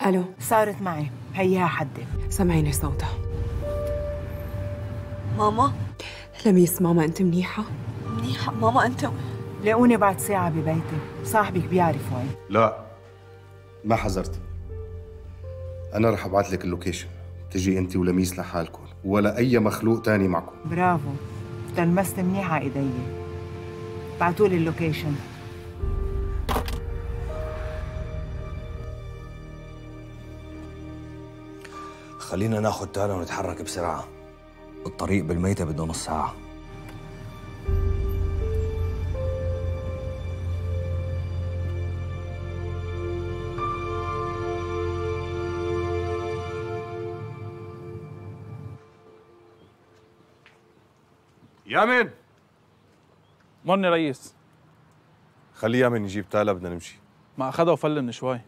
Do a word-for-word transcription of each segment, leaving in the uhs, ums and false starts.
الو، صارت معي، هيها حدي. سمعيني صوتها. ماما؟ لميس ماما، انت منيحة؟ منيحة ماما. انت لاقوني بعد ساعة ببيتي، صاحبك بيعرف وين. لا، ما حذرت. أنا رح أبعث لك اللوكيشن، تجي أنت ولميس لحالكم ولا أي مخلوق تاني معكم. برافو، تلمست منيح على إيدي. بعتولي اللوكيشن. خلينا ناخد تالا ونتحرك بسرعة. الطريق بالميتة بده نص ساعة. يامن، مرني ريس. خلي يامن يجيب تالا، بدنا نمشي. ما أخدها وفل من شوي.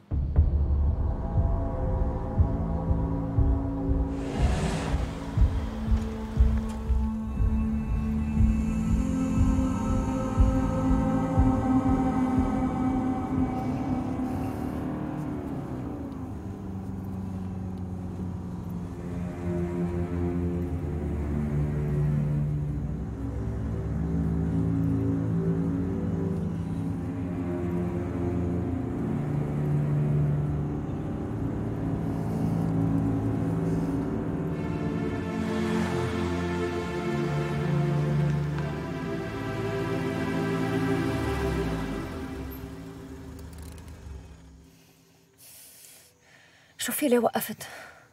شو في ليه وقفت؟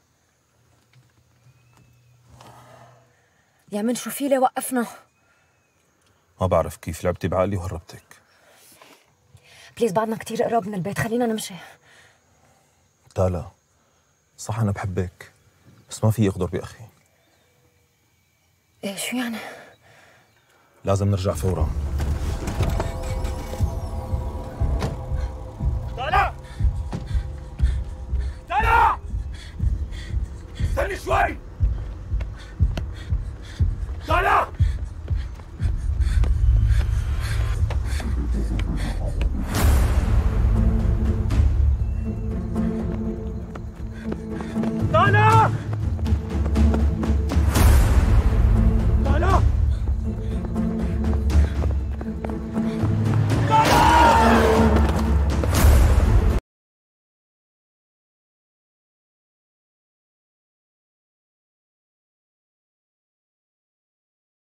يا من شو في ليه وقفنا؟ ما بعرف كيف لعبتي بعقلي وهربتك. بليز بعدنا كتير قراب من البيت، خلينا نمشي. تالا، صح أنا بحبك، بس ما في أغدر بأخي. إيه شو يعني؟ لازم نرجع فورا. تالا! تالا! استني شوي! تالا!